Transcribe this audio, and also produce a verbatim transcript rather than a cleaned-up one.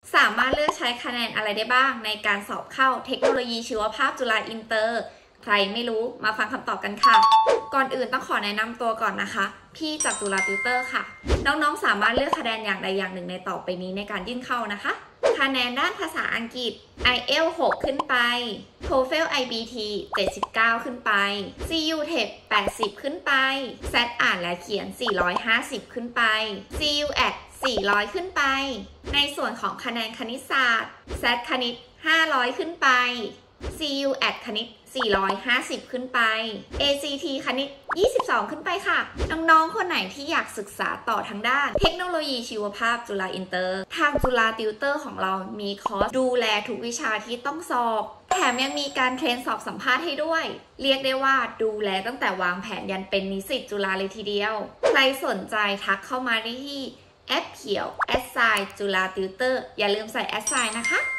สามารถเลือกใช้คะแนนอะไรได้บ้างในการสอบเข้าเทคโนโลยีชีวภาพจุฬาอินเตอร์ใครไม่รู้มาฟังคำตอบกันค่ะก่อนอื่นต้องขอแนะนำตัวก่อนนะคะพี่จากจุฬาติวเตอร์ค่ะน้องๆสามารถเลือกคะแนนอย่างใดอย่างหนึ่งในต่อไปนี้ในการยื่นเข้านะคะคะแนนด้านภาษาอังกฤษ ไอ เอล หก ขึ้นไป โทเฟล ไอ บี ที เจ็ดสิบเก้า ขึ้นไป ซี ยู ที อี แปดสิบ ขึ้นไป แซด อ่านและเขียน สี่ร้อยห้าสิบ ขึ้นไป ซี ยู แอท สี่ร้อย ขึ้นไปในส่วนของคะแนนคณิตศาสตร์ แซด คณิต ห้าร้อย ขึ้นไป ซี ยู แอท คณิต สี่ร้อยห้าสิบ ขึ้นไป เอ ซี ที คณิต ยี่สิบสอง ขึ้นไปค่ะน้องๆคนไหนที่อยากศึกษาต่อทางด้านเทคโนโลยีชีวภาพจุฬาอินเตอร์ทางจุฬาติวเตอร์ของเรามีคอร์สดูแลทุกวิชาที่ต้องสอบแถมยังมีการเทรนสอบสัมภาษณ์ให้ด้วยเรียกได้ว่าดูแลตั้งแต่วางแผนยันเป็นนิสิตจุฬาเลยทีเดียวใครสนใจทักเข้ามาได้ที่แอดเขียวแอดไซน์จุฬาติวเตอร์อย่าลืมใส่แอดไซน์นะคะ